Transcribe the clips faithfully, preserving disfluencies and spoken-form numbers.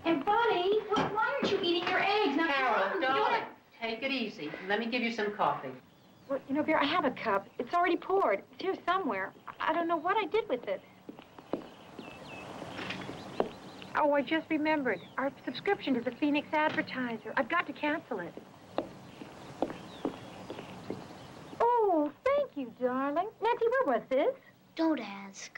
And Bunny, why aren't you eating your eggs? Now, Carol, darling, take it easy. Let me give you some coffee. Well, you know, Vera, I have a cup. It's already poured. It's here somewhere. I don't know what I did with it. Oh, I just remembered. Our subscription to the Phoenix Advertiser. I've got to cancel it. Oh, thank you, darling. Nancy, where was this? Don't ask.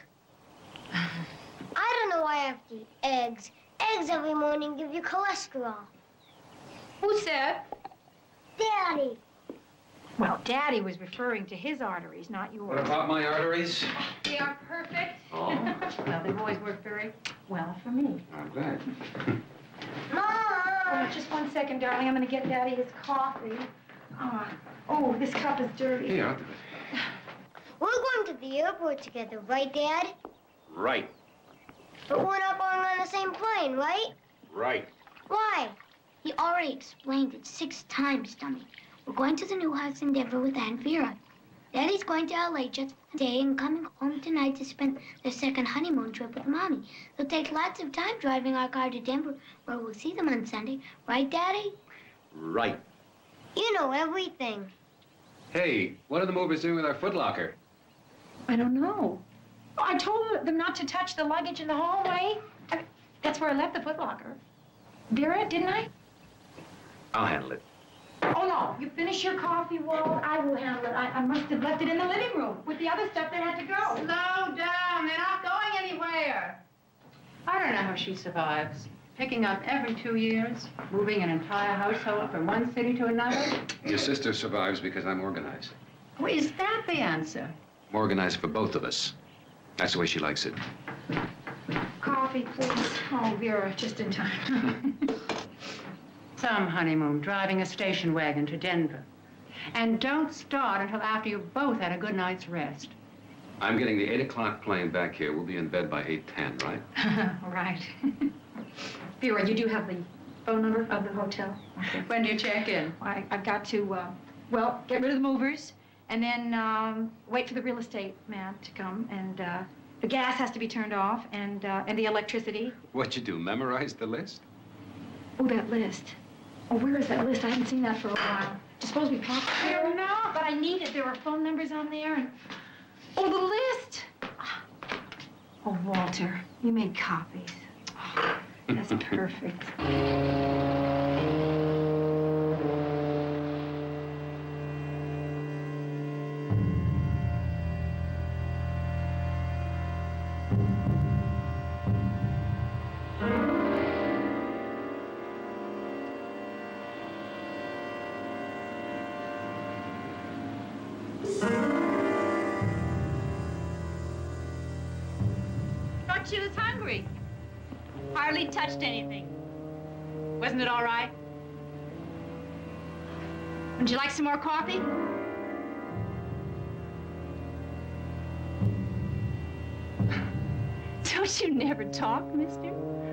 I don't know why I have to eat eggs. Eggs every morning give you cholesterol. Who said? Daddy. Well, Daddy was referring to his arteries, not yours. What about my arteries? They are perfect. Oh. Well, they've always worked very well for me. I'm glad. Mom! Oh, just one second, darling. I'm going to get Daddy his coffee. Oh, oh, this cup is dirty. Here, I'll do it. We're going to the airport together, right, Dad? Right. But we're not going on the same plane, right? Right. Why? He already explained it six times, Dummy. We're going to the new house in Denver with Aunt Vera. Daddy's going to L A just today and coming home tonight to spend their second honeymoon trip with Mommy. They'll take lots of time driving our car to Denver, where we'll see them on Sunday. Right, Daddy? Right. You know everything. Hey, what are the movers doing with our footlocker? I don't know. Oh, I told them not to touch the luggage in the hallway. I, that's where I left the footlocker. Vera, didn't I? I'll handle it. Oh, no. You finish your coffee, Walt. I will handle it. I, I must have left it in the living room with the other stuff that had to go. Slow down. They're not going anywhere. I don't know how she survives. Picking up every two years, moving an entire household from one city to another. Your sister survives because I'm organized. Well, is that the answer? I'm organized for both of us. That's the way she likes it. Coffee, please. Oh, Vera, just in time. Some honeymoon, driving a station wagon to Denver. And don't start until after you've both had a good night's rest. I'm getting the eight o'clock plane back here. We'll be in bed by eight ten, right? Right. Vera, you do have the phone number of the hotel? Okay. When do you check in? I, I've got to, uh, well, get rid of the movers, and then um, wait for the real estate man to come, and uh, the gas has to be turned off, and, uh, and the electricity. What'd you do, memorize the list? Oh, that list. Oh, where is that list? I haven't seen that for a while. It's supposed to be packed. I don't know. But I need it. There are phone numbers on there, and... Oh, the list! Oh, Walter, you made copies. Oh, that's perfect. She was hungry. Hardly touched anything. Wasn't it all right? Would you like some more coffee? Don't you never talk, mister?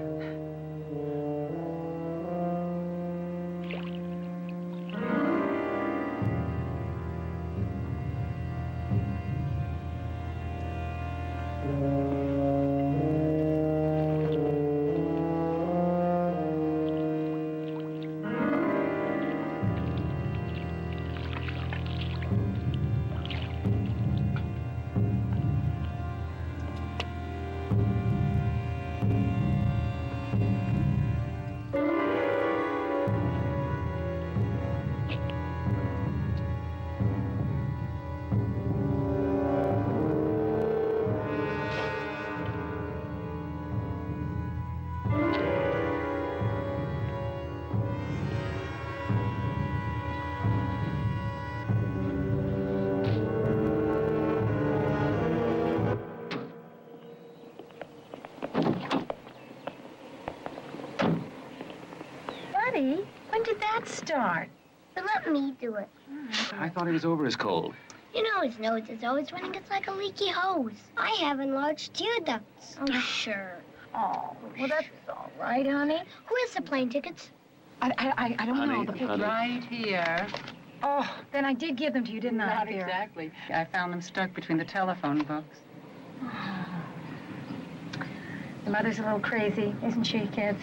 When did that start? But let me do it. I thought he was over his cold. You know his nose is always running. It's like a leaky hose. I have enlarged tear ducts. Oh, sure. Oh, well, that's all right, honey. Where's the plane tickets? I, I, I don't Honey, know. The picture. honey. Right here. Oh, then I did give them to you, didn't I? Not Vera? exactly. I found them stuck between the telephone books. Oh. The mother's a little crazy, isn't she, kids?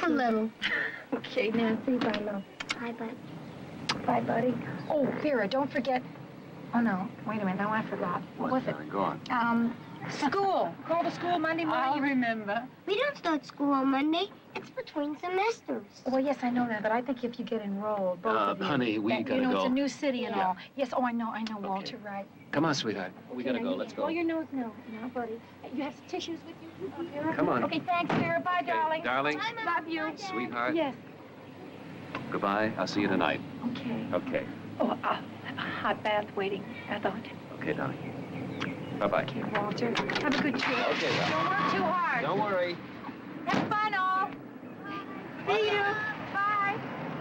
A little. Okay, Nancy, bye, love. Bye, bye. Bye, buddy. Oh, Vera, don't forget. Oh, no. Wait a minute. Now I forgot. What was it? Go on. Um, school. Call to school Monday morning. I'll remember. We don't start school on Monday. It's between semesters. Well, yes, I know that, but I think if you get enrolled, both Uh, of you... honey, we that, gotta You know, go. it's a new city and Yeah. all. Yes, oh, I know, I know, Walter, right. Come on, sweetheart. We gotta Okay, go. now, Let's Blow go. your nose, no. No, buddy. You have some tissues with you, uh, Vera? Come on. Okay, thanks, Vera. Bye, Okay, darling. darling. Bye, Mom. Love you. Bye, Dad. Sweetheart. Yes. Goodbye. I'll see you tonight. Okay. Okay. Oh, uh, a hot bath waiting, I thought. Okay, darling. Bye-bye. Okay, Walter. Have a good trip. Okay, darling. Don't work too hard. Don't worry. Have fun, all. See you. Bye.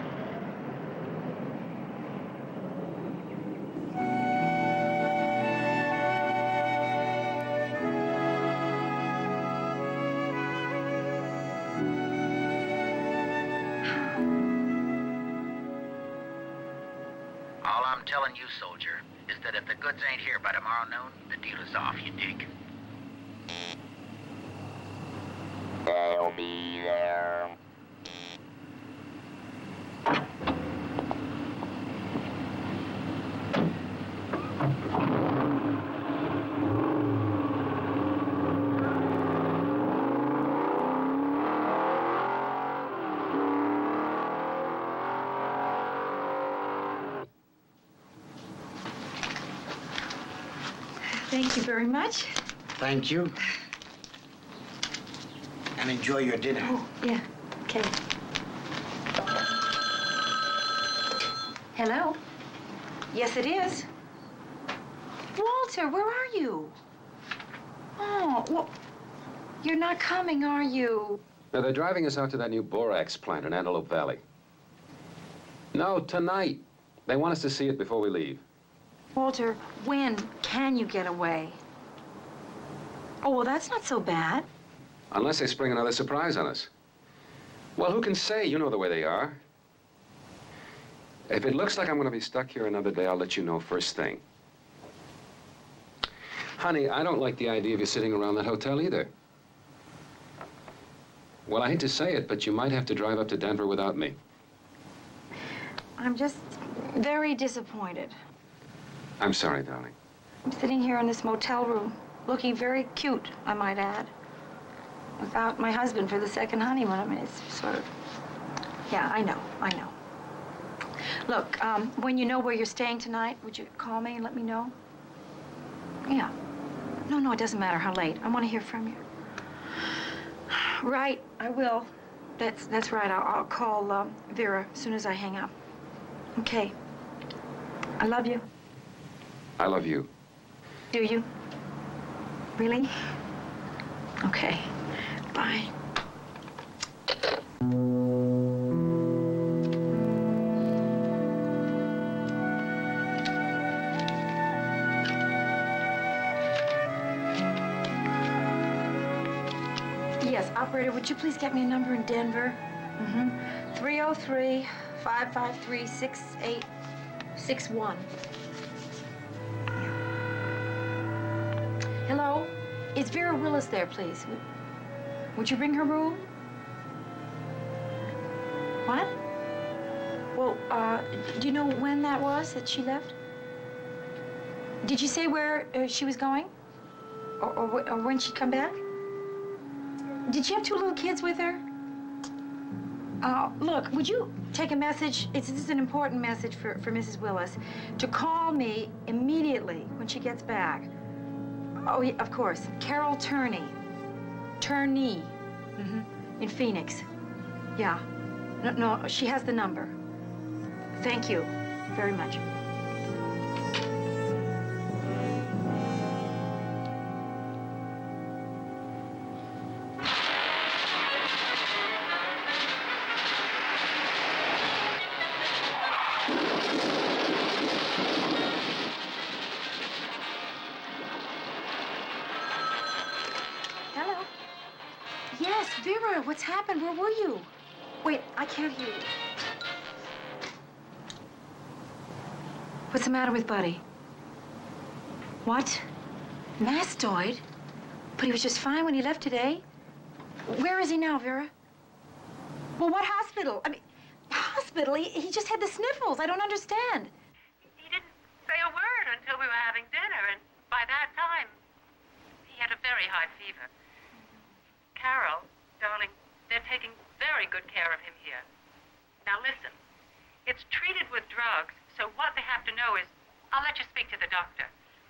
All I'm telling you, soldier, is that if the goods ain't here by tomorrow noon, the deal is off, you dig? I'll be there. Thank you very much. Thank you. And enjoy your dinner. Oh, yeah. Okay. Hello? Yes, it is. Walter, where are you? Oh, well, you're not coming, are you? Now, they're driving us out to that new borax plant in Antelope Valley. No, tonight. They want us to see it before we leave. Walter, when can you get away? Oh, well, that's not so bad. Unless they spring another surprise on us. Well, who can say? You know the way they are. If it looks like I'm going to be stuck here another day, I'll let you know first thing. Honey, I don't like the idea of you sitting around that hotel either. Well, I hate to say it, but you might have to drive up to Denver without me. I'm just very disappointed. I'm sorry, darling. I'm sitting here in this motel room, looking very cute, I might add, without my husband for the second honeymoon. I mean, it's sort of... Yeah, I know, I know. Look, um, when you know where you're staying tonight, would you call me and let me know? Yeah. No, no, it doesn't matter how late. I want to hear from you. Right, I will. That's, that's right. I'll, I'll call um, Vera as soon as I hang up. Okay. I love you. I love you. Do you? Really? Okay. Bye. Yes, operator, would you please get me a number in Denver? Mm-hmm. three oh three, five five three, six eight six one. Hello? Is Vera Willis there, please? Would, would you bring her room? What? Well, uh, do you know when that was that she left? Did you say where uh, she was going? Or, or, or when she'd come back? Did she have two little kids with her? Uh, look, would you take a message? It's, this is an important message for, for Missus Willis, to call me immediately when she gets back. Oh, yeah, of course. Carol Turney. Turney. Mm-hmm. In Phoenix. Yeah. No, no, she has the number. Thank you very much. Hello? Yes, Vera, what's happened? Where were you? Wait, I can't hear you. What's the matter with Buddy? What? Mastoid? But he was just fine when he left today. Where is he now, Vera? Well, what hospital? I mean, hospital? He, he just had the sniffles. I don't understand. He didn't say a word until we were having dinner, and by that time, he had a very high fever. Carol, darling, they're taking very good care of him here. Now listen, it's treated with drugs, so what they have to know is, I'll let you speak to the doctor.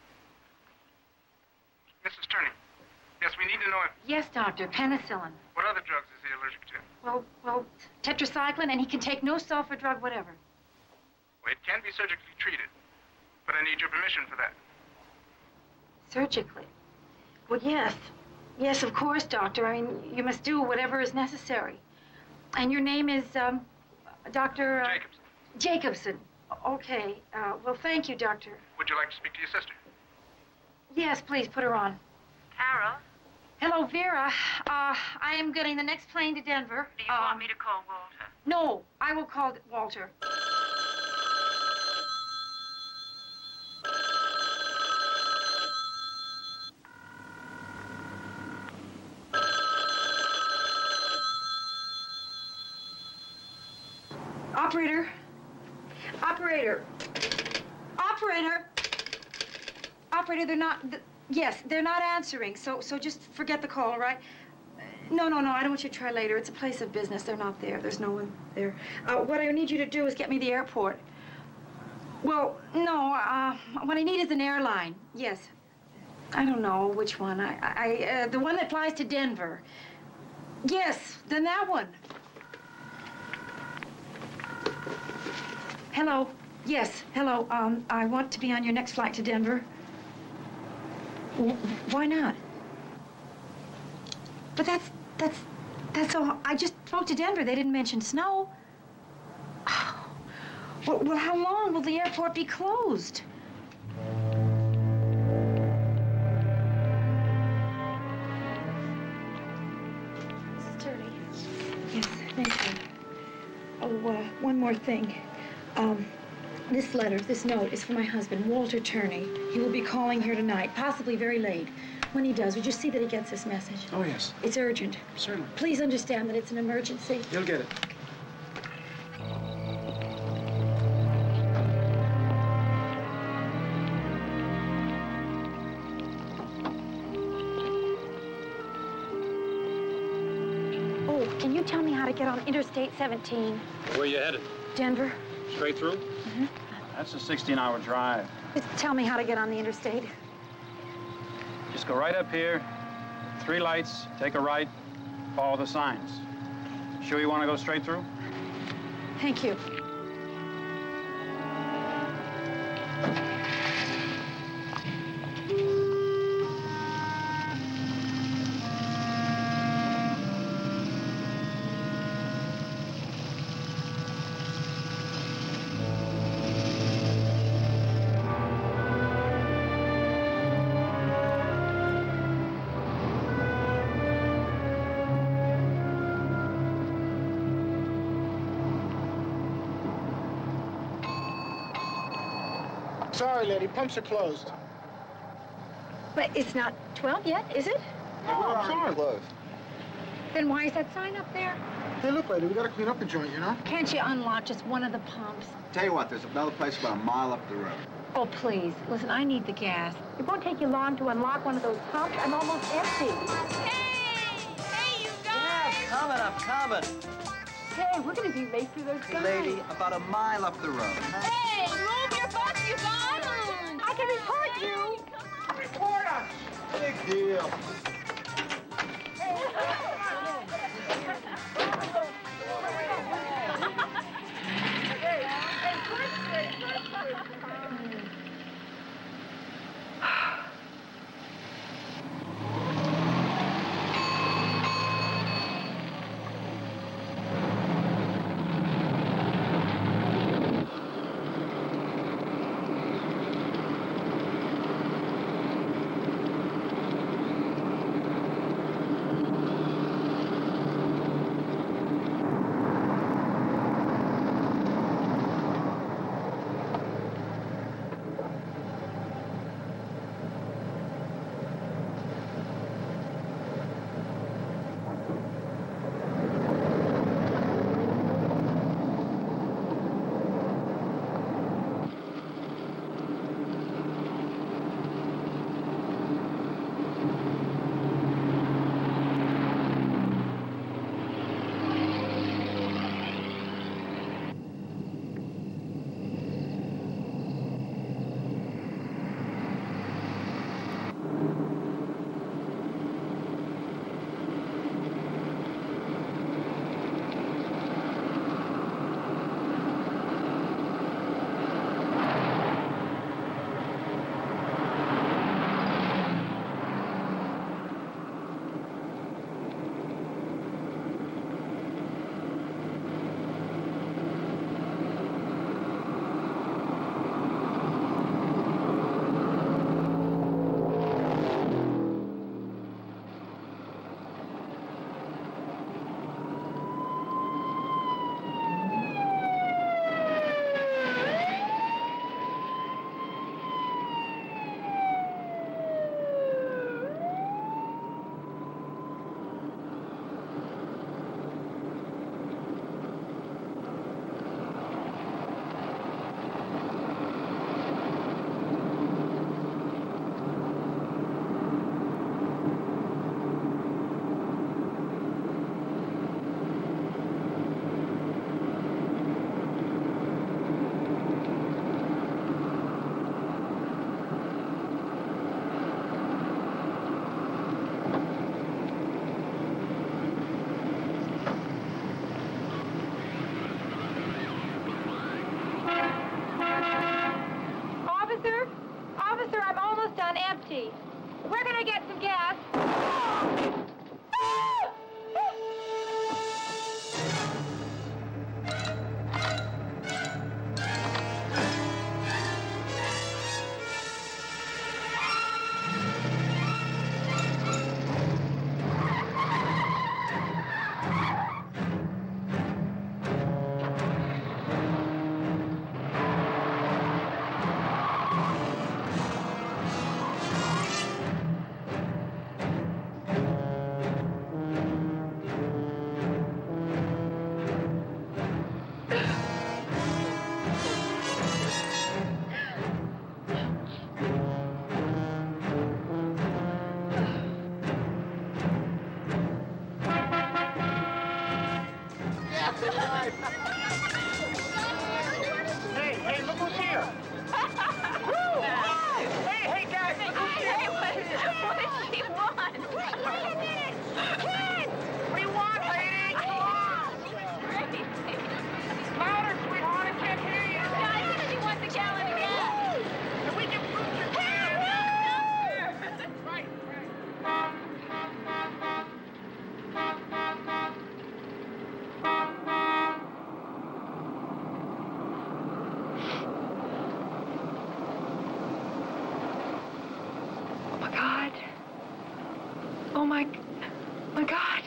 Missus Turney, yes, we need to know if... Yes, doctor, penicillin. What other drugs is he allergic to? Well, well, tetracycline, and he can take no sulfa drug, whatever. Well, it can be surgically treated, but I need your permission for that. Surgically? Well, yes. Yes, of course, doctor. I mean, you must do whatever is necessary. And your name is, um, Doctor Uh, Jacobson. Jacobson. Okay. Uh, well, thank you, doctor. Would you like to speak to your sister? Yes, please, put her on. Carol, Hello, Vera. Uh, I am getting the next plane to Denver. do you Um, want me to call Walter? No, I will call Walter. Operator. Operator. Operator. Operator, they're not, th yes, they're not answering, so so just forget the call, all right? Uh, No, no, no, I don't want you to try later. It's a place of business. They're not there. There's no one there. Uh, what I need you to do is get me to the airport. Well, no, uh, what I need is an airline. Yes. I don't know which one. I, I, uh, the one that flies to Denver. Yes, then that one. Hello. Yes, hello. Um, I want to be on your next flight to Denver. W why not? But that's, that's, that's all. I just spoke to Denver. They didn't mention snow. Oh. Well, well, how long will the airport be closed? Missus Turney. Yes, thank you. Oh, uh, one more thing. Um, this letter, this note, is for my husband, Walter Turney. He will be calling here tonight, possibly very late. When he does, would you see that he gets this message? Oh, yes. It's urgent. Certainly. Please understand that it's an emergency. You'll get it. Oh, can you tell me how to get on Interstate seventeen? Where you headed? Denver? Straight through? Mm-hmm. That's a sixteen hour drive. Just tell me how to get on the interstate. Just go right up here, three lights, take a right, follow the signs. Sure you want to go straight through? Thank you. Sorry, lady, pumps are closed. But it's not twelve yet, is it? Yeah, we're already closed. Then why is that sign up there? Hey, look, lady, we gotta clean up the joint, you know? Can't you unlock just one of the pumps? Tell you what, there's another place about a mile up the road. Oh, please. Listen, I need the gas. It won't take you long to unlock one of those pumps. I'm almost empty. Hey! Hey, you guys! Yeah, coming, I'm coming. Hey, we're going to be late for those Hey, guys. lady, about a mile up the road. Hey, move your butts, you guys! I can report you. Report us! Big deal. Where can I get some gas? Hey, hey, look who's here. Woo! Hey, hey, guys, look who's here. Hey, what, what does she want? What do you want, lady? Louder, sweetheart, I can't hear you. Guys, she wants a gallon of gas. Can we get fruit juice? Right, right. Oh, my God. Oh, my... my God.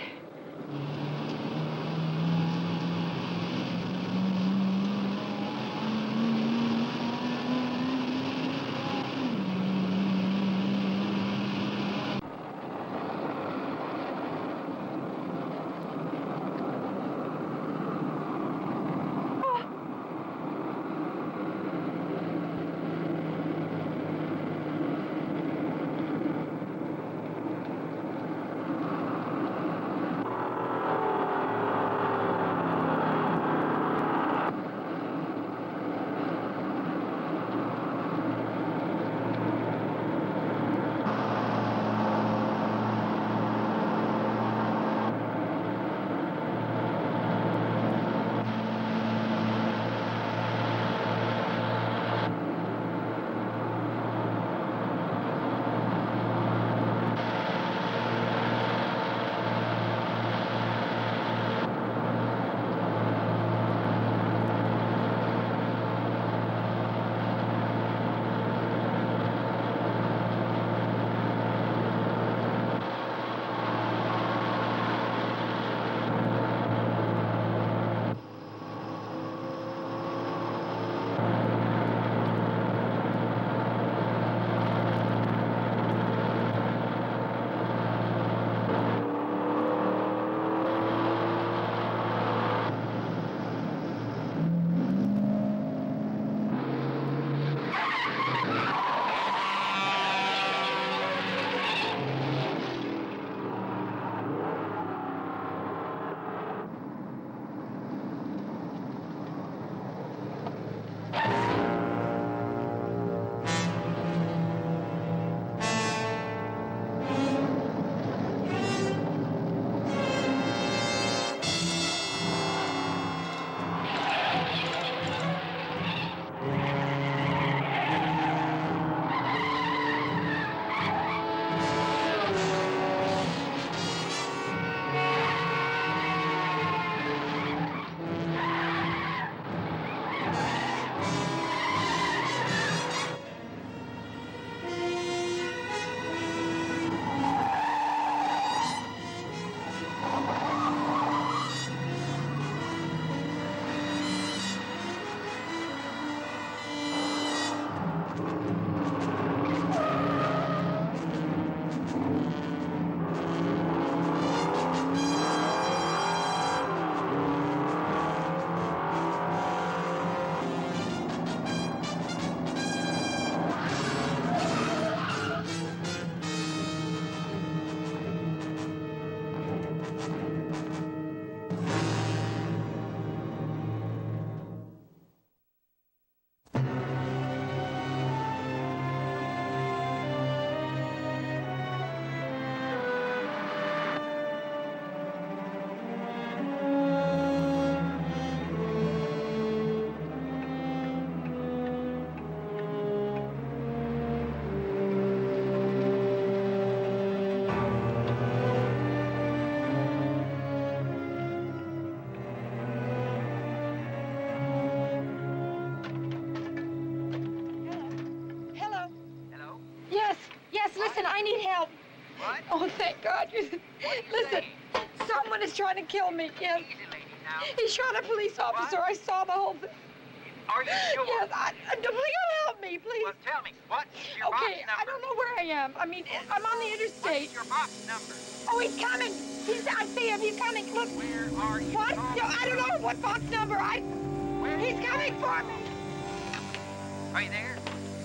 I need help. What? Oh, thank God. Listen, saying? someone is trying to kill me. Yes. Easy, lady, now. He shot a police officer. What? I saw the whole thing. Are you sure? Yes, I, I, please help me, please. Well, tell me, what is your Okay, box number? I don't know where I am. I mean, I'm on the What interstate. is your box number? Oh, he's coming. He's, I see him. He's coming. Look. Where are you? What? talking No, I don't know about? what box number. I. Where He's are you coming for talking me. about? Are you there?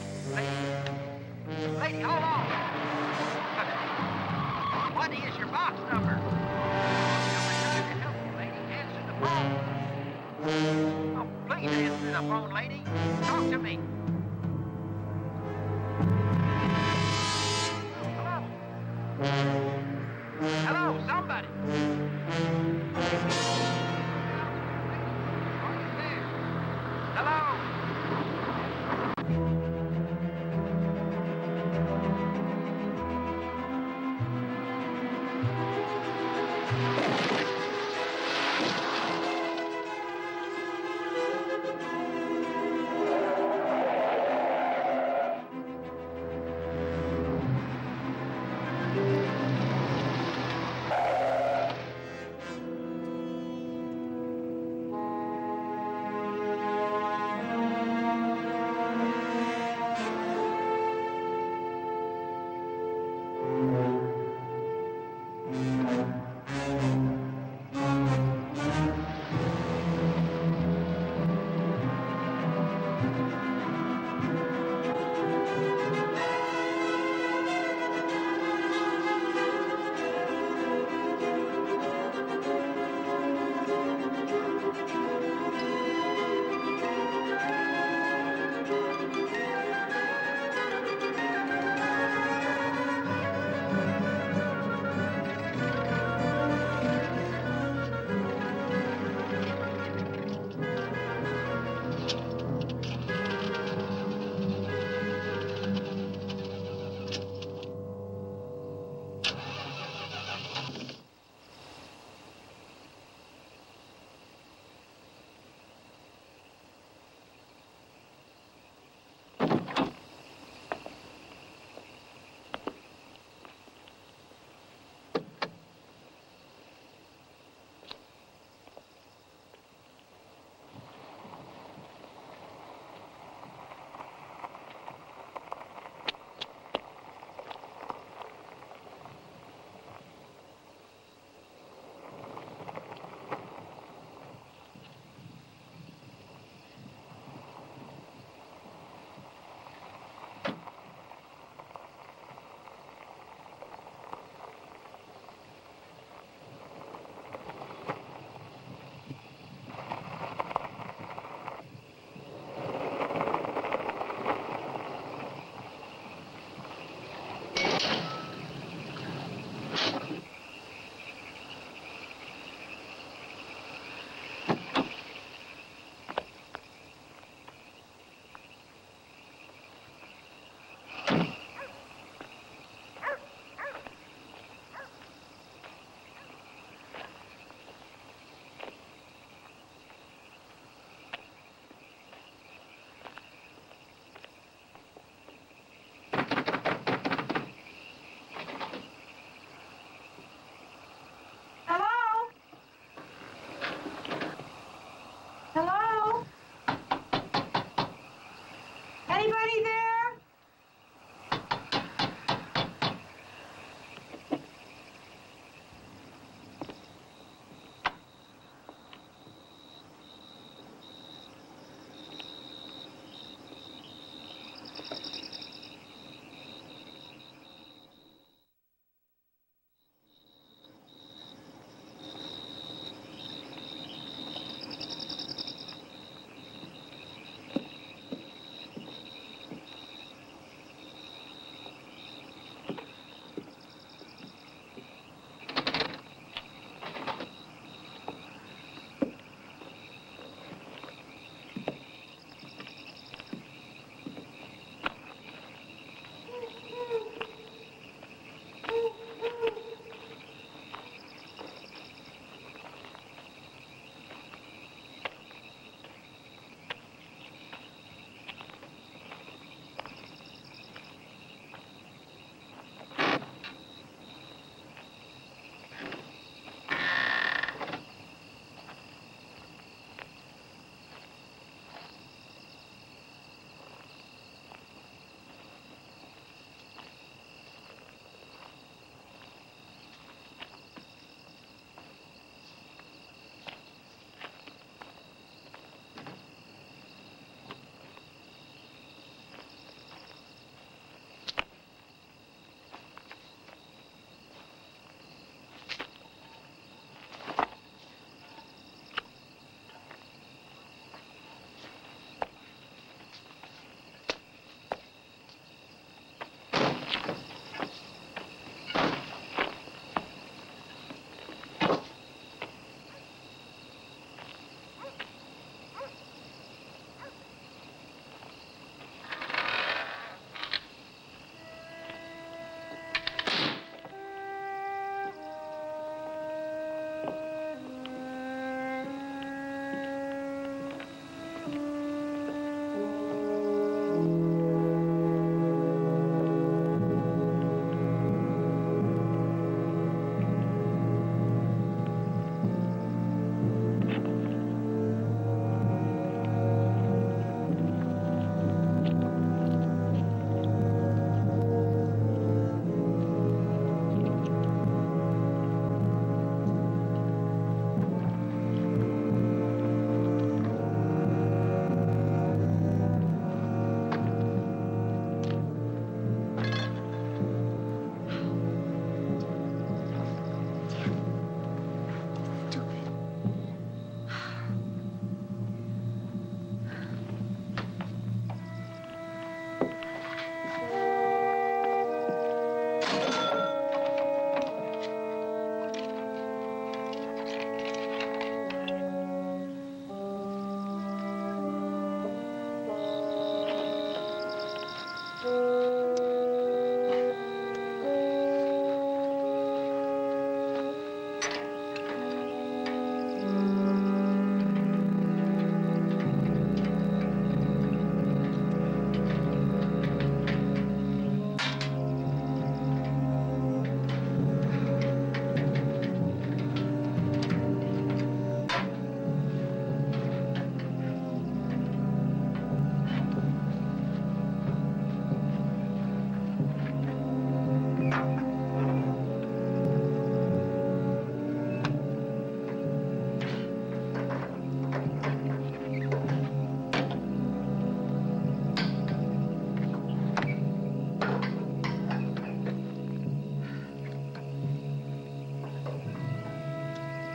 Lady, lady, hold on. What is your box number? I'm trying to help you, lady. Answer the phone. Oh, please answer the phone, lady. Talk to me. Hello? Hello, somebody. Are you there? Hello?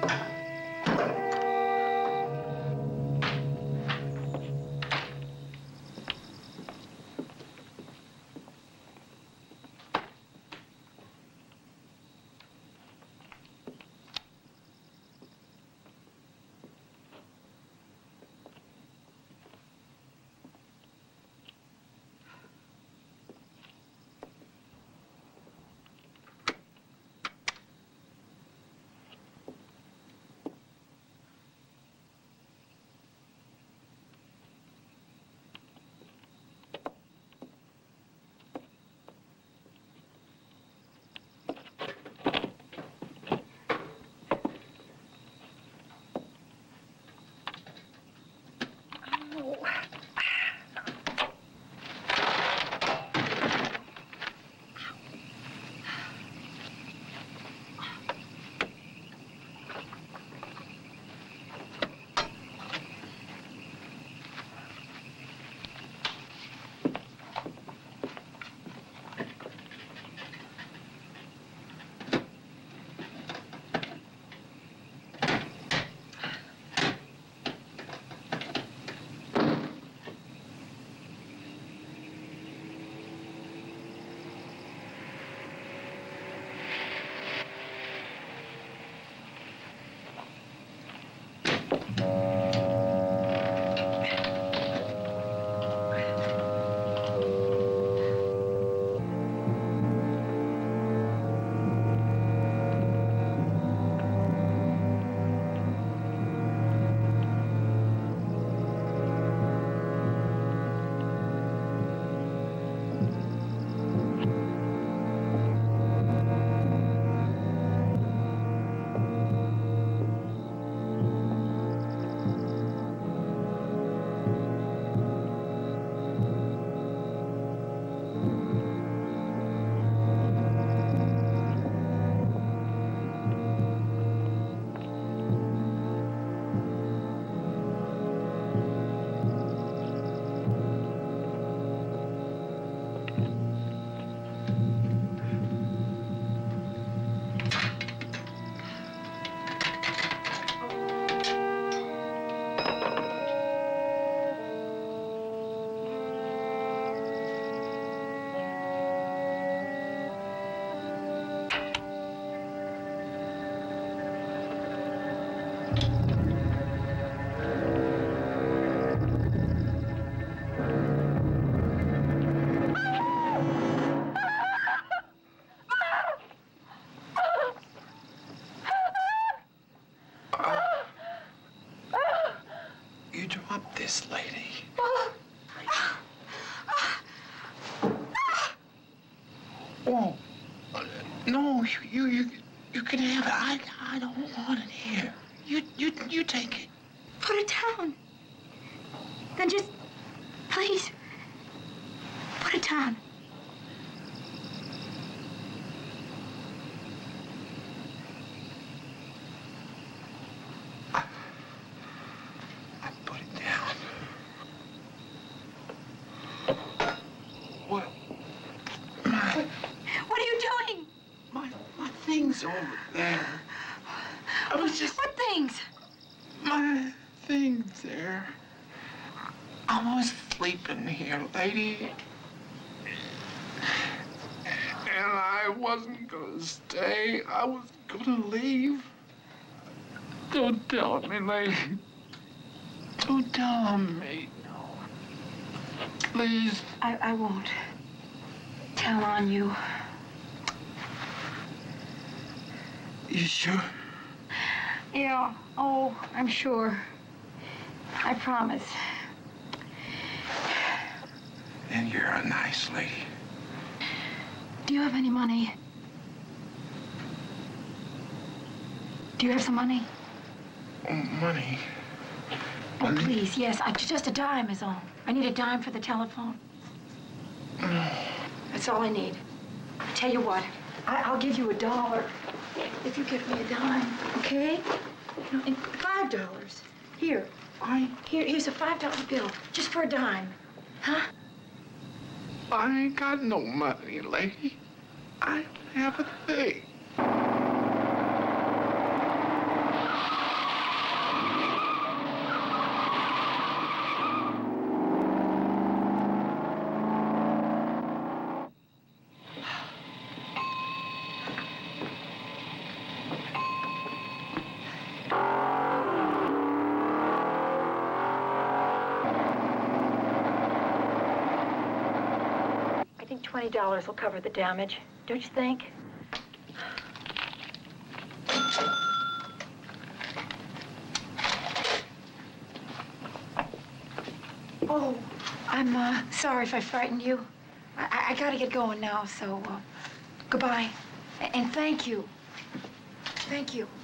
This lady. Oh, no, you, you, you can have it. I, I don't want it here. You, you, you take it. Put it down. Then just, please, put it down. Over there. I was just... What things? My things there. I was sleeping here, lady. And I wasn't gonna stay. I was gonna leave. Don't tell me, lady. Don't tell me. No. Please. I, I won't tell on you. You sure? Yeah. Oh, I'm sure. I promise. And you're a nice lady. Do you have any money? Do you have some money? Money? Oh, money? Please, yes. I, just a dime is all. I need a dime for the telephone. That's all I need. Tell you what, I, I'll give you a dollar if you give me a dime, okay? You know, and five dollars. Here, I here. Here's a five dollar bill, just for a dime, huh? I ain't got no money, lady. I don't have a thing. twenty dollars will cover the damage, don't you think? Oh, I'm uh, sorry if I frightened you. I, I gotta get going now, so uh, goodbye. A- and thank you. Thank you.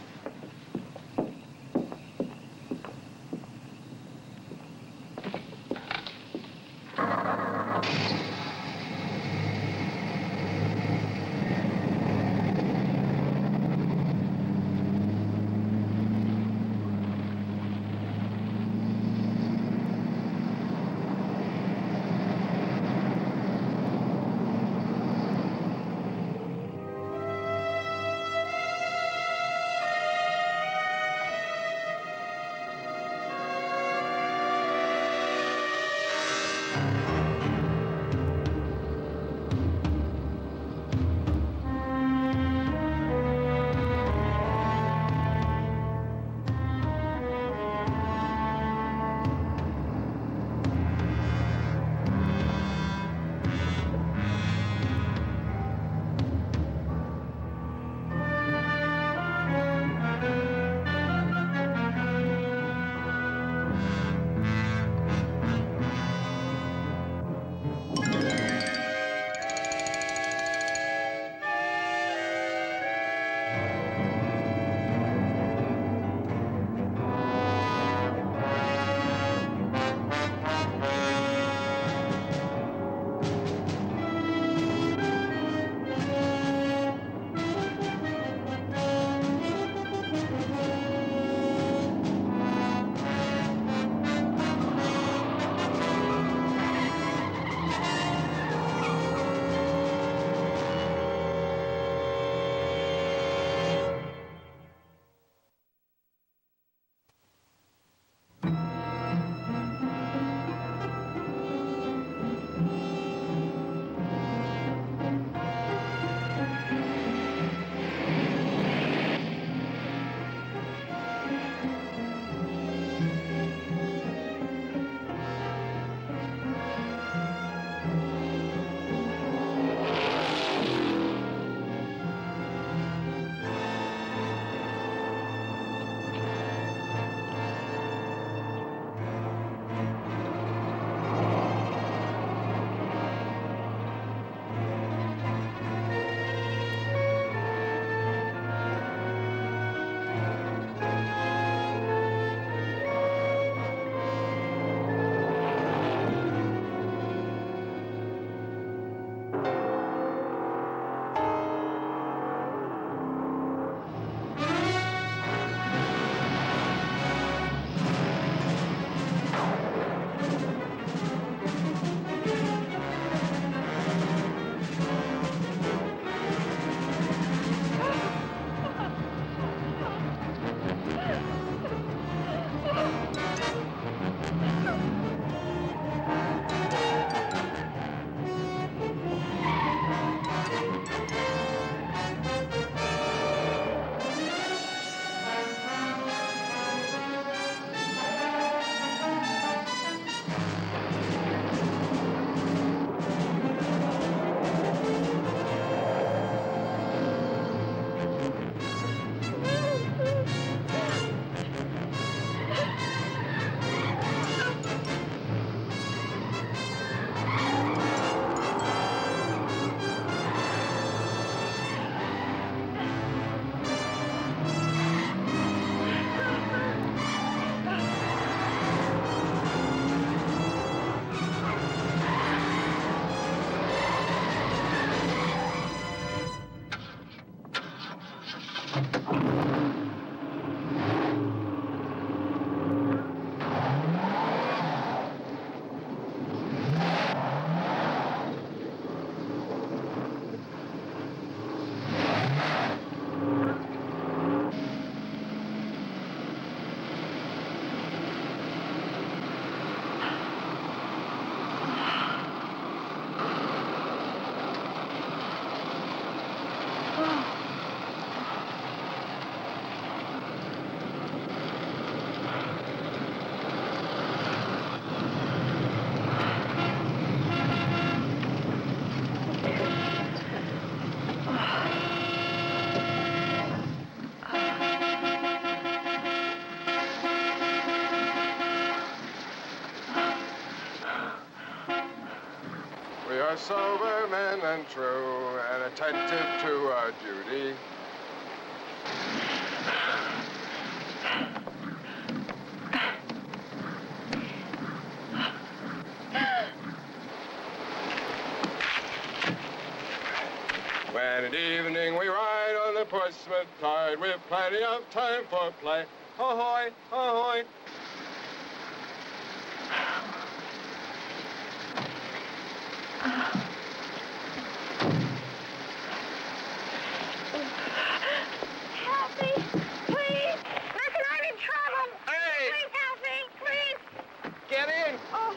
sober men and true, and attentive to our duty. When at evening we ride on the Portsmouth tide, we've plenty of time for play. Ahoy, ahoy. Help me, please. Listen, I'm in trouble. Hey! Please help me, please. Get in. Oh.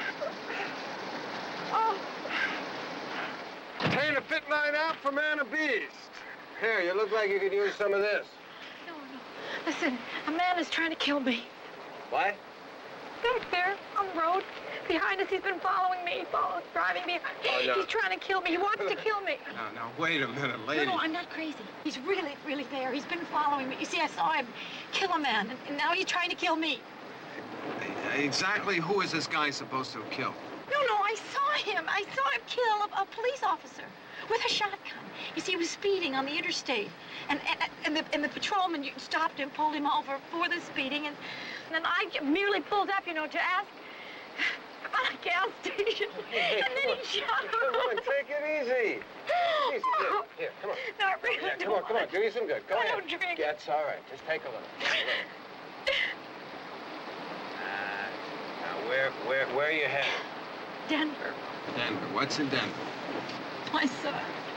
Oh. Tain't a fit night out for man or beast. Here, you look like you could use some of this. No, no. Listen, a man is trying to kill me. What? Back there on the road. Behind us, he's been following me, following, driving me. Oh, no. He's trying to kill me. He wants to kill me. Now, now, wait a minute, lady. No, no, I'm not crazy. He's really, really there. He's been following me. You see, I saw him kill a man, and, and now he's trying to kill me. Exactly who is this guy supposed to have killed? No, no, I saw him. I saw him kill a, a police officer with a shotgun. You see, he was speeding on the interstate, and and, and, the, and the patrolman stopped him, pulled him over for the speeding, and, and then I merely pulled up, you know, to ask about a gas station, Hey, and then on. he shot him. Come on, take it easy. Easy, here, here, come on. No, I really Yeah, don't come on, come on, want do you some good. Go I ahead. don't drink. Yeah, it's all right. Just take a look. Uh, now, where, where, where are you headed? Denver, Denver. What's in Denver? my son.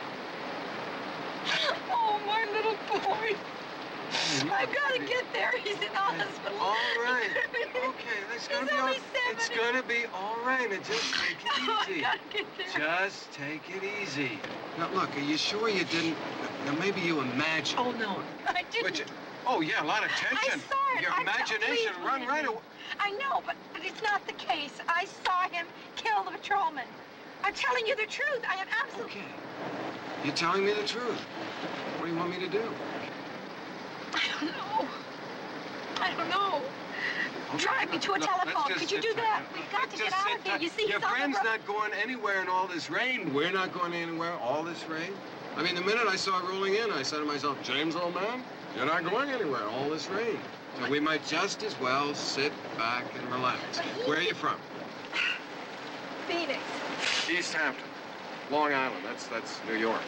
Oh, my little boy. I've got to get there. He's in the hospital. All right. Okay, that's gonna He's be all. only seven. It's gonna be all right. And just take it Oh, I've easy. got to get there. Just take it easy. Now, look, are you sure you didn't? Now, maybe you imagined. Oh, no, I didn't. But you, oh, yeah, a lot of I tension. saw it. Your I imagination please run believe right me. away. I know, but, but it's not the case. I saw him kill the patrolman. I'm telling you the truth. I am absolutely... Okay. You're telling me the truth. What do you want me to do? I don't know. I don't know. Okay, Drive me to a look, telephone. let's just Could you sit do tight. that? We've got Let's to get just out sit of here. tight. You see, Your he's on the friend's road. not going anywhere in all this rain. We're not going anywhere all this rain. I mean, the minute I saw it rolling in, I said to myself, James, old man, you're not going anywhere all this rain. So we might just as well sit back and relax. Where are you from? Phoenix. East Hampton. Long Island. That's that's New York.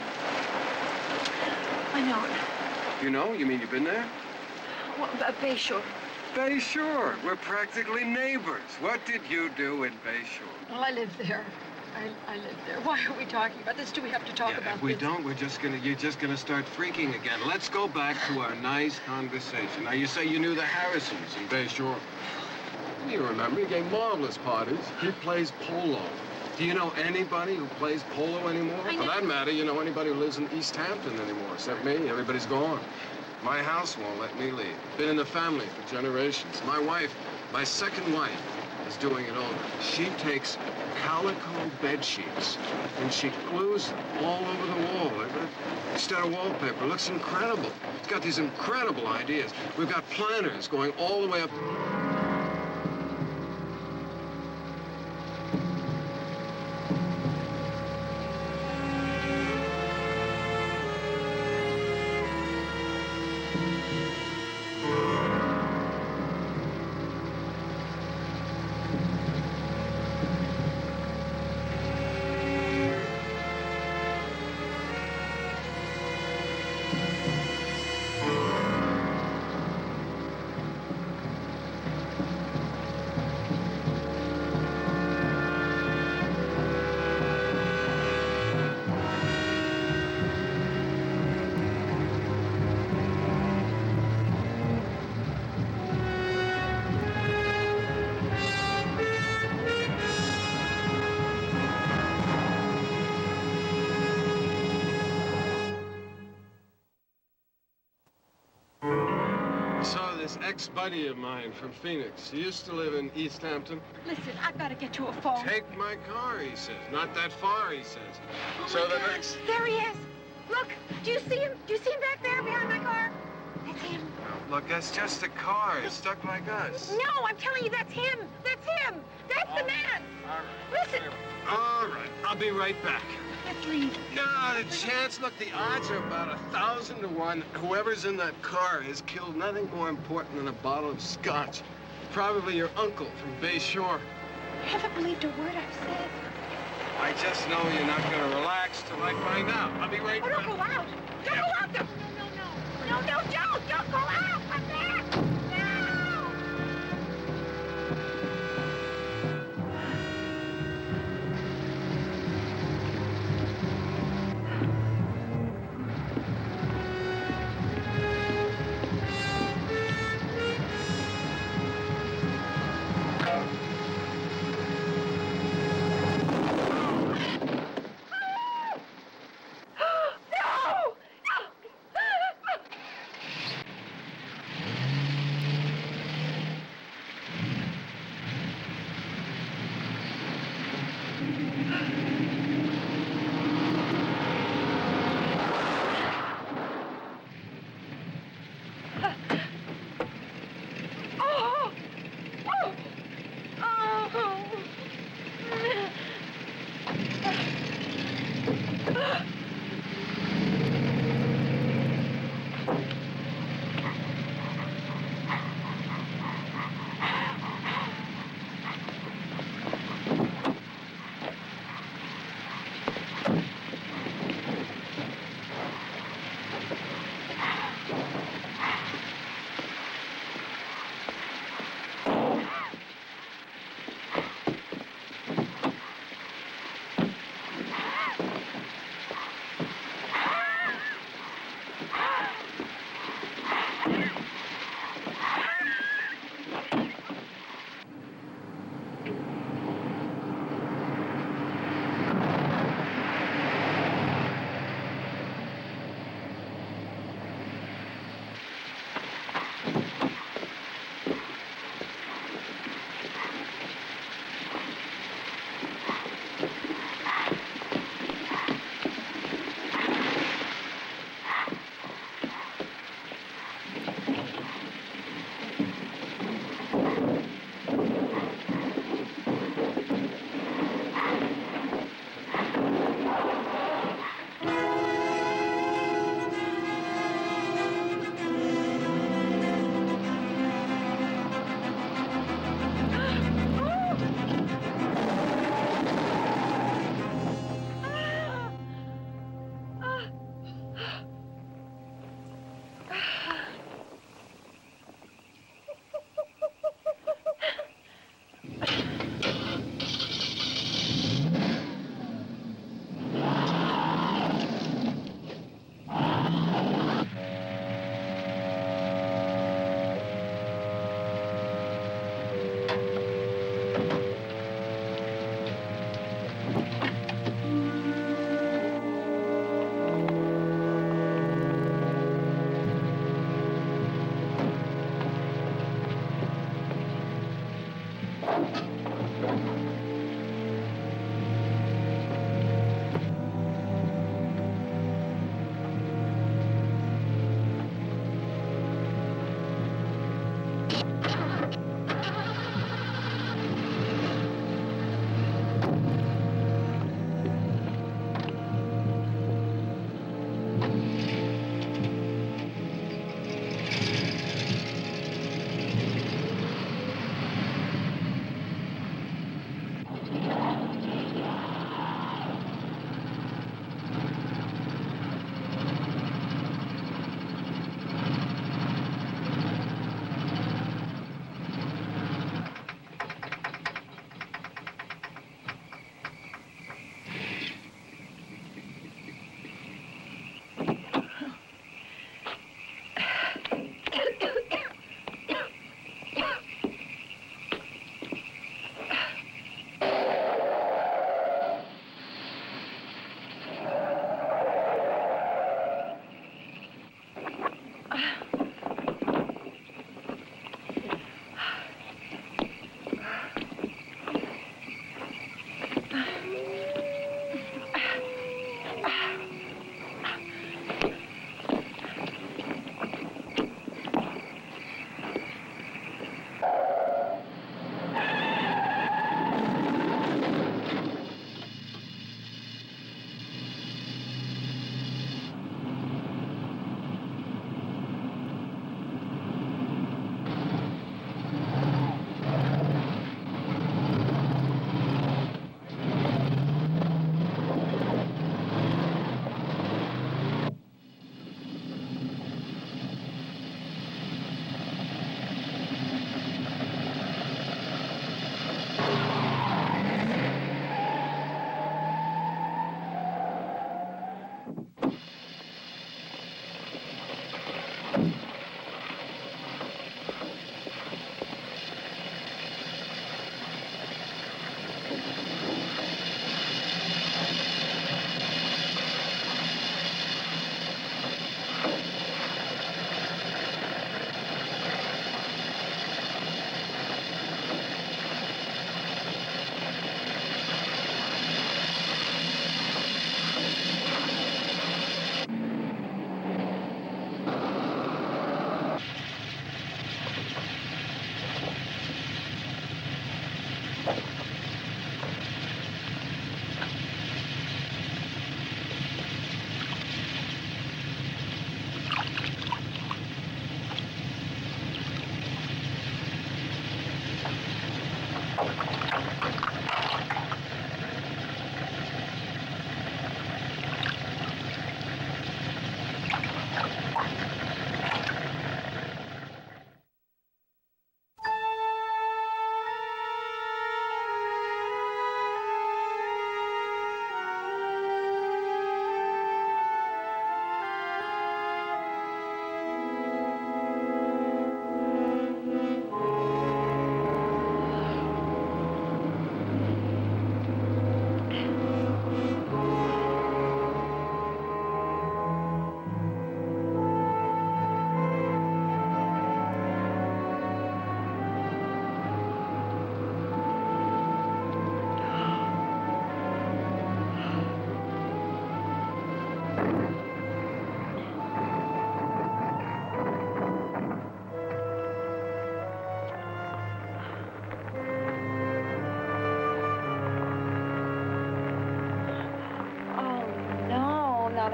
I know it. You know? You mean you've been there? Well, uh, Bayshore. Bayshore. We're practically neighbors. What did you do in Bayshore? Well, I live there. I, I live there. Why are we talking about this? Do we have to talk Yeah, about if we this? don't, we're just gonna, you're just gonna start freaking again. Let's go back to our nice conversation. Now, you say you knew the Harrisons in Bayshore. You remember, he gave marvelous parties. He plays polo. Do you know anybody who plays polo anymore? I For know. that matter, you know anybody who lives in East Hampton anymore, except me. Everybody's gone. My house won't let me leave. Been in the family for generations. My wife, my second wife, is doing it over. She takes calico bed sheets and she glues them all over the wall instead of wallpaper. It looks incredible. It's got these incredible ideas. We've got planners going all the way up. Ex-buddy of mine from Phoenix. He used to live in East Hampton. Listen, I've got to get to a phone. Take my car, he says. Not that far, he says. Oh, so my the gosh. next... There he is. Look, do you see him? Do you see him back there behind my car? That's him. Look, that's just a car. It's stuck like us. No, I'm telling you, that's him. That's him. That's Where's the man? All right. Listen. All right, I'll be right back. Let's leave. No, the chance, look, the odds are about a thousand to one. Whoever's in that car has killed nothing more important than a bottle of scotch. Probably your uncle from Bay Shore. I haven't believed a word I've said. I just know you're not gonna relax till I find out. I'll be right Oh, back. don't go out. Don't go out. No, no, no, no. No, no, don't. Don't go out. Come back. No.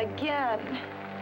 again.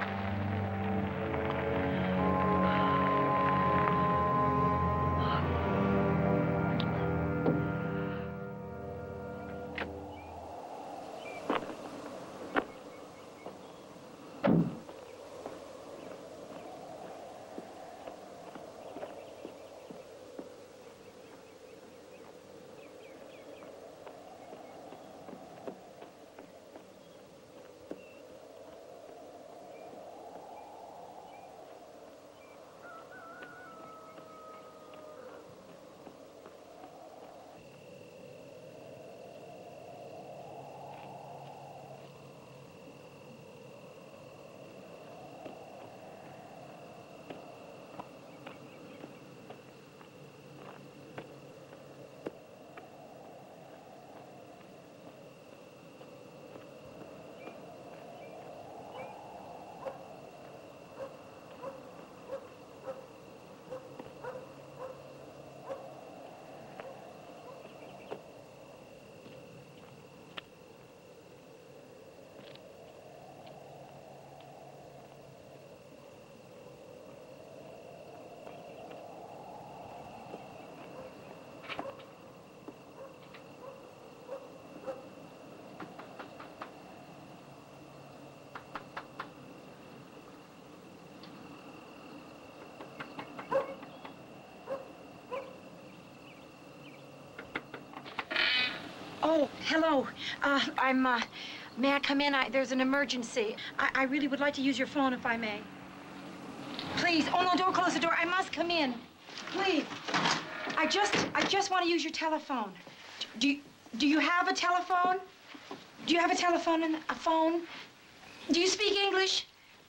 Oh, hello. Uh, I'm, uh, may I come in? I, there's an emergency. I, I really would like to use your phone if I may. Please. Oh, no, don't close the door. I must come in. Please. I just, I just want to use your telephone. Do you, do you have a telephone? Do you have a telephone and a phone? Do you speak English?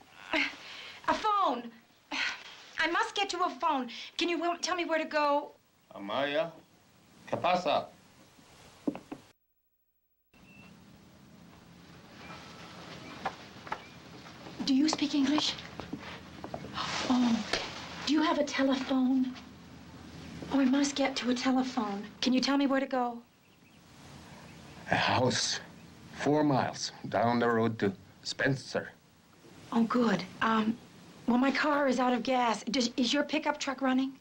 A phone. I must get to a phone. Can you tell me where to go? Amaya, ¿qué pasa? Do you speak English? Oh, do you have a telephone? Oh, I must get to a telephone. Can you tell me where to go? A house, four miles down the road to Spencer. Oh, good. Um, well, my car is out of gas. Does, is your pickup truck running?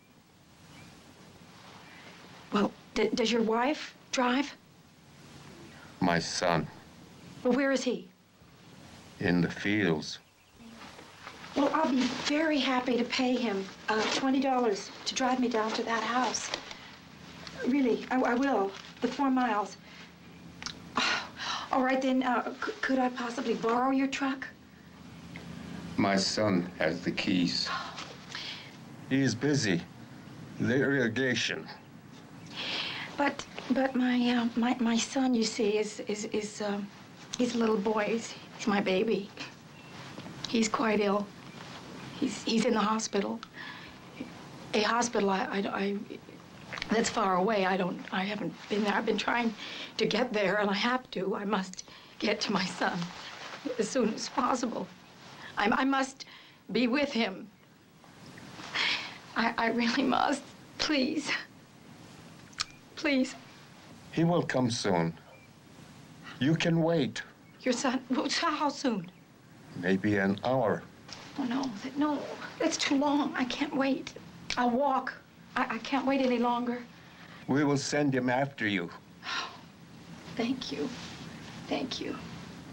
Well, d does your wife drive? My son. Well, where is he? In the fields. Well, I'll be very happy to pay him uh, twenty dollars to drive me down to that house. Really, I, I will. The four miles. Oh, all right, then, uh, could I possibly borrow your truck? My son has the keys. He's busy. The irrigation. But, but my, uh, my, my son, you see, is, is, is, um, he's a little boy. He's, he's my baby. He's quite ill. He's, he's in the hospital. A hospital, I, I, I, that's far away. I don't, I haven't been there. I've been trying to get there, and I have to. I must get to my son as soon as possible. I, I must be with him. I, I really must. Please. Please. He will come soon. You can wait. Your son, how soon? Maybe an hour. Oh, no, no, that's too long. I can't wait. I'll walk. I, I can't wait any longer. We will send him after you. Thank you. Thank you.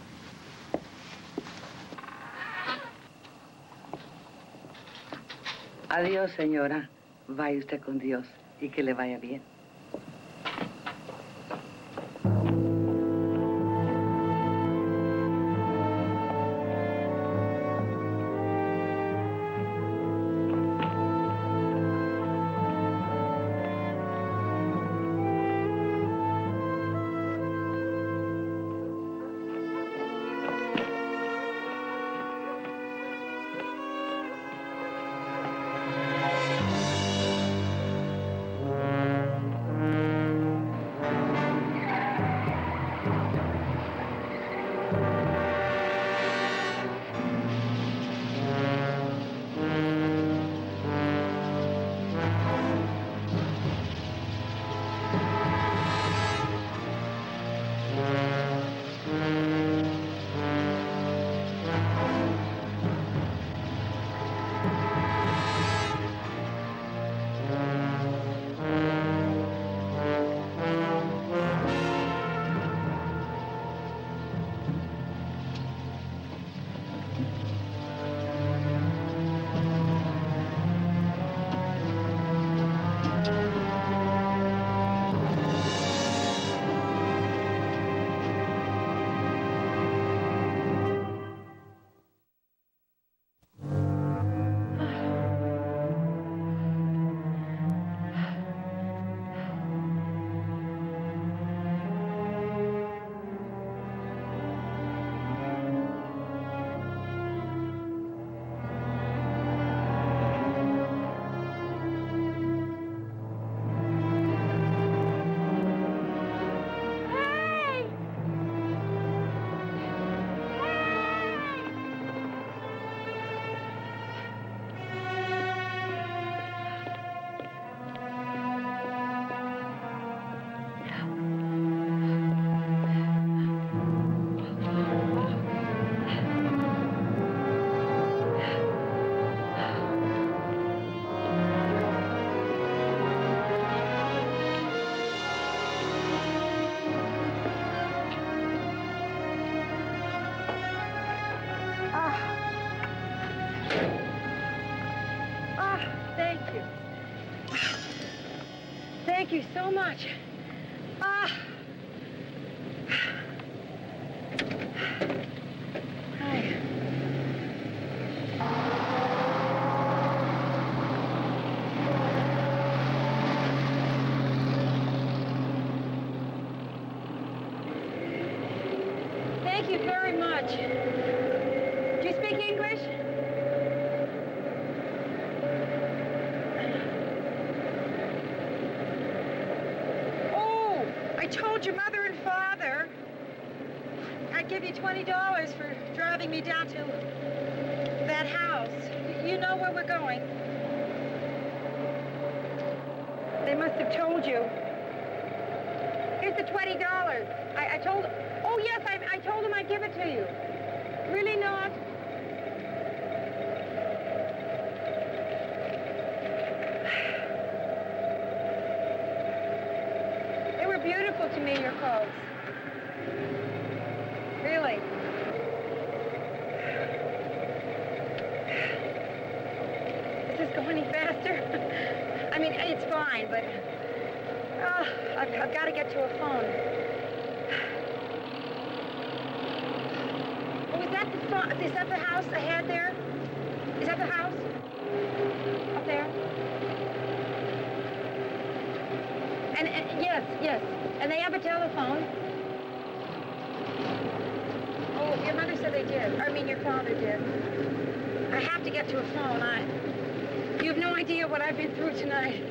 Adiós, señora. Vaya usted con Dios y que le vaya bien. Thank you. Thank you so much. Ah. Hi. Thank you very much. Do you speak English? Oh, I told your mother and father I'd give you twenty dollars for driving me down to that house. You know where we're going. They must have told you. Here's the twenty dollars. I, I told... Oh, yes, I, I told them I'd give it to you. Really not? They were beautiful to me, your clothes. Really. Does this go any faster? I mean, it's fine, but... Oh, I've, I've got to get to a phone. Oh, is that the phone? Is that the house ahead there? Is that the house? Up there? And, and yes, yes. And they have a telephone. Oh, your mother said they did. I mean, your father did. I have to get to a phone. I... You have no idea what I've been through tonight.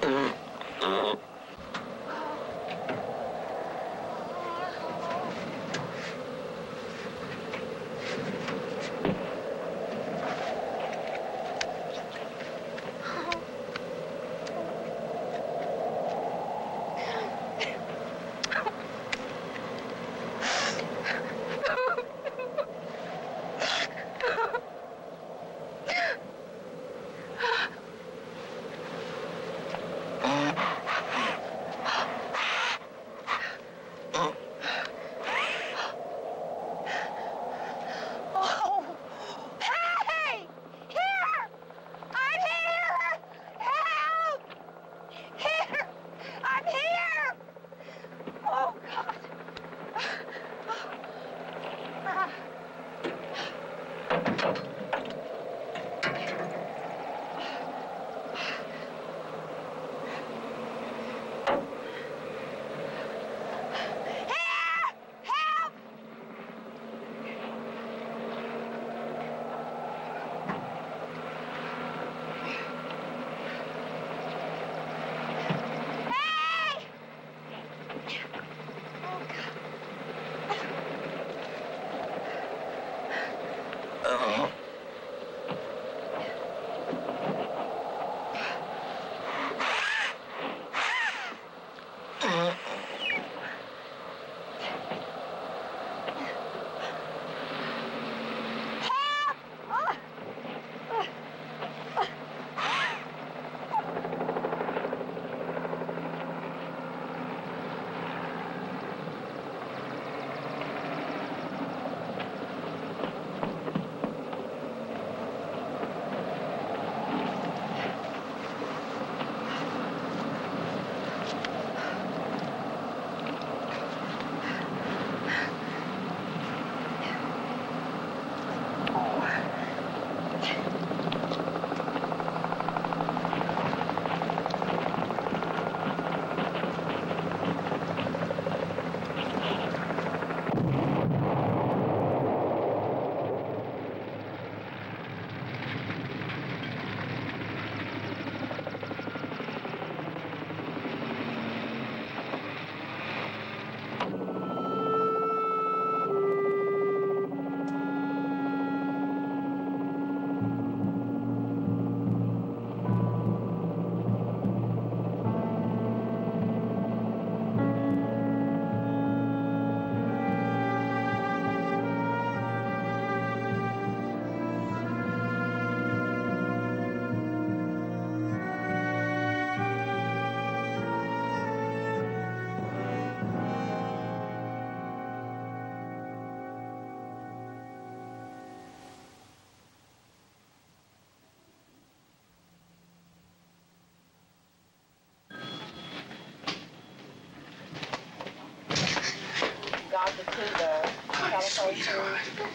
Sweetheart.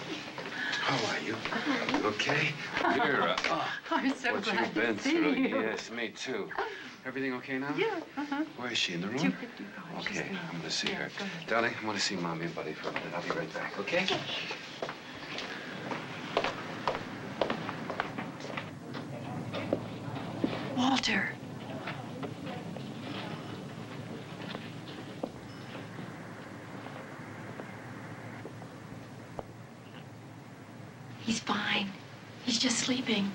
How are you? Okay? Vera. Oh, I'm so what glad you've been to see through. you. Yes, me too. Everything okay now? Yeah, uh-huh. Where is she, in the room? two fifty-five. Okay, I'm gonna see Yeah, her. go ahead. Darling, I want to see Mommy and Buddy for a minute. I'll be right back, okay? Walter. He's fine. He's just sleeping.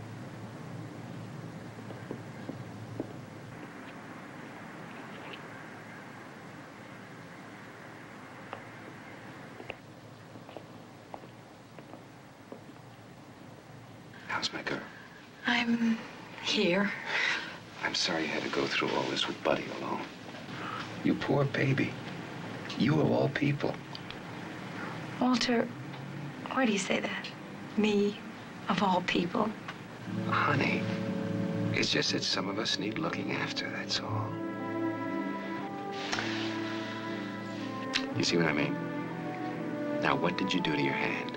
How's my girl? I'm here. I'm sorry you had to go through all this with Buddy alone. You poor baby. You of all people. Walter, why do you say that? Me, of all people. Honey, it's just that some of us need looking after, that's all. You see what I mean? Now, what did you do to your hand?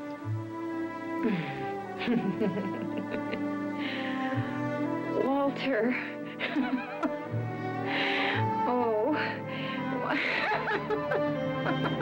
Walter. Oh.